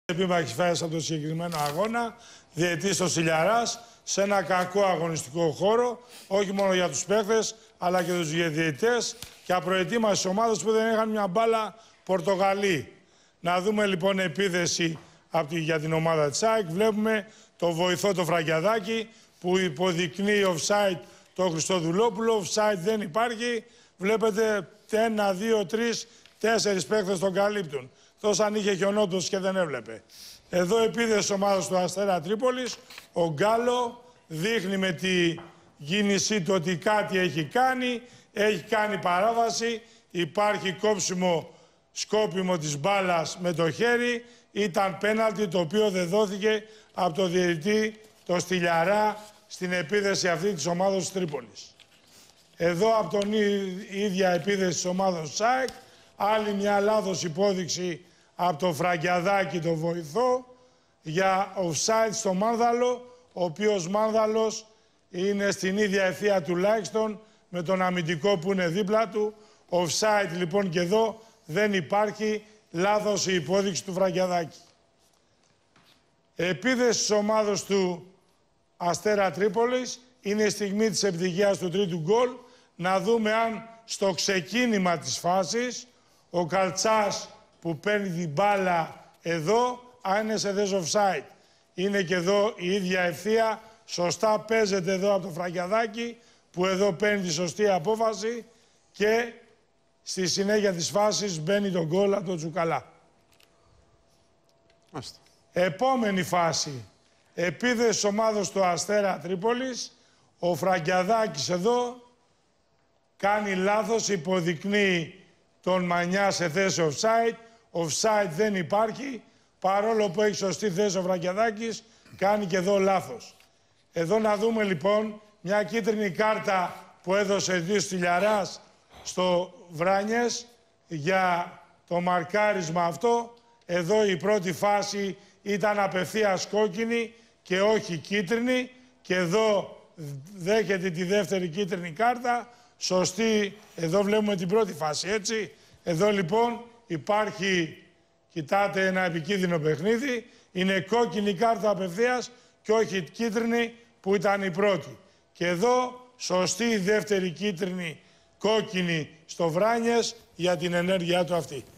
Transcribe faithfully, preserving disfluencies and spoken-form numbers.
Επίμαχης φάσης από το συγκεκριμένο αγώνα, διαιτής στο Σιλιαράς, σε ένα κακό αγωνιστικό χώρο, όχι μόνο για τους παίχτες, αλλά και τους διαιτητές και απροετοίμαστες ομάδες που δεν είχαν μια μπάλα Πορτογαλί. Να δούμε λοιπόν επίθεση από τη, για την ομάδα της ΑΕΚ. Βλέπουμε το βοηθό το Φραγκιαδάκη που υποδεικνύει offside το Χριστοδουλόπουλο. Offside δεν υπάρχει. Βλέπετε ένα, δύο, τρεις, τέσσερις παίχτες τον καλύπτουν. Τόσο αν είχε χιονότος και δεν έβλεπε. Εδώ επίδεση ομάδας του Αστέρα Τρίπολης. Ο Γκάλο δείχνει με τη κίνησή του ότι κάτι έχει κάνει. Έχει κάνει παράβαση. Υπάρχει κόψιμο σκόπιμο της μπάλας με το χέρι. Ήταν πέναλτι το οποίο δεν δόθηκε από το διαιτητή το Στυλιαρά στην επίδεση αυτή της ομάδας της Τρίπολης. Εδώ από τον ίδια επίδεση της ομάδας της ΑΕΚ, άλλη μια λάθος υπόδειξη από το Φραγκιαδάκη, το βοηθό, για offside στο Μάνδαλο, ο οποίος Μάνδαλος είναι στην ίδια ευθεία τουλάχιστον με τον αμυντικό που είναι δίπλα του. Offside λοιπόν και εδώ δεν υπάρχει, λάθος η υπόδειξη του Φραγκιαδάκη. Επίδεση της ομάδας του Αστέρα Τρίπολης είναι η στιγμή της επιτυχίας του τρίτου γκολ. Να δούμε αν στο ξεκίνημα της φάσης ο Καλτσάς που παίρνει την μπάλα εδώ, αν είναι σε θέση offside. Είναι και εδώ η ίδια ευθεία. Σωστά παίζεται εδώ από το Φραγκιαδάκη που εδώ παίρνει τη σωστή απόφαση και στη συνέχεια της φάσης μπαίνει το γκολ από τον Τσουκαλά. Άστε. Επόμενη φάση. Επίδεση ομάδος του Αστέρα Τρίπολης. Ο Φραγκιαδάκης εδώ κάνει λάθος, υποδεικνύει τον Μανιά σε θέση offside. Offside δεν υπάρχει. Παρόλο που έχει σωστή θέση ο Φραγκιαδάκης, κάνει και εδώ λάθος. Εδώ να δούμε λοιπόν μια κίτρινη κάρτα που έδωσε δύο Στυλιαράς στο Βράνιες για το μαρκάρισμα αυτό. Εδώ η πρώτη φάση ήταν απευθείας κόκκινη και όχι κίτρινη. Και εδώ δέχεται τη δεύτερη κίτρινη κάρτα. Σωστή, εδώ βλέπουμε την πρώτη φάση, έτσι. Εδώ λοιπόν υπάρχει, κοιτάτε, ένα επικίνδυνο παιχνίδι. Είναι κόκκινη κάρτα απευθείας και όχι κίτρινη που ήταν η πρώτη. Και εδώ σωστή η δεύτερη κίτρινη κόκκινη στο Βράνιες για την ενέργειά του αυτή.